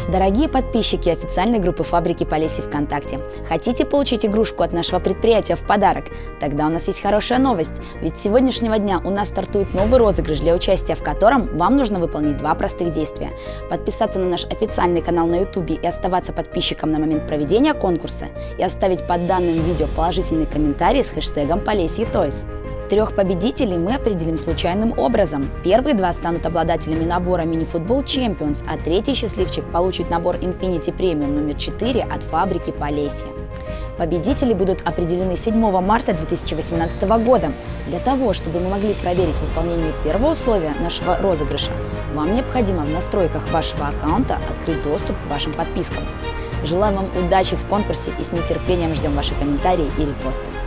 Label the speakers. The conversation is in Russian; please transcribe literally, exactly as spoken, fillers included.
Speaker 1: Дорогие подписчики официальной группы фабрики Полесье ВКонтакте, хотите получить игрушку от нашего предприятия в подарок? Тогда у нас есть хорошая новость, ведь с сегодняшнего дня у нас стартует новый розыгрыш, для участия в котором вам нужно выполнить два простых действия. Подписаться на наш официальный канал на ютубе и оставаться подписчиком на момент проведения конкурса, и оставить под данным видео положительный комментарий с хэштегом Полесье Тойс. Трех победителей мы определим случайным образом. Первые два станут обладателями набора мини-футбол Champions, а третий счастливчик получит набор Infinity Premium номер четыре от фабрики Полесье. Победители будут определены седьмого марта две тысячи восемнадцатого года. Для того, чтобы мы могли проверить выполнение первого условия нашего розыгрыша, вам необходимо в настройках вашего аккаунта открыть доступ к вашим подпискам. Желаем вам удачи в конкурсе и с нетерпением ждем ваши комментарии и репосты.